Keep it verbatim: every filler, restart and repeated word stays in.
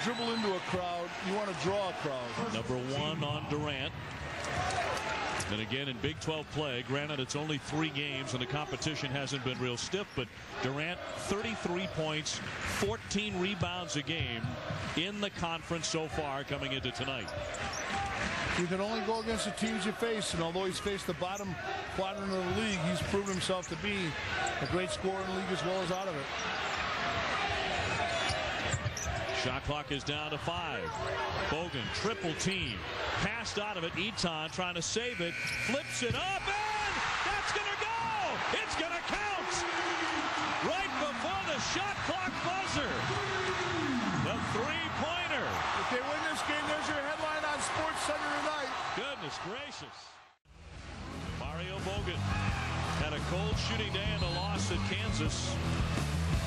dribble into a crowd. You want to draw a crowd. Number one on Durant. And again in Big twelve play, granted it's only three games and the competition hasn't been real stiff, but Durant thirty-three points, fourteen rebounds a game in the conference so far coming into tonight. You can only go against the teams you face, and although he's faced the bottom quadrant of the league, he's proven himself to be a great scorer in the league as well as out of it. Shot clock is down to five. Bogan, triple team. Passed out of it. Eaton trying to save it. Flips it up, and that's going to go! It's going to count! Right before the shot clock buzzer. The three-pointer. If they win this game, there's your headline on Sports Center tonight. Goodness gracious. Mario Bogan had a cold shooting day in the loss at Kansas.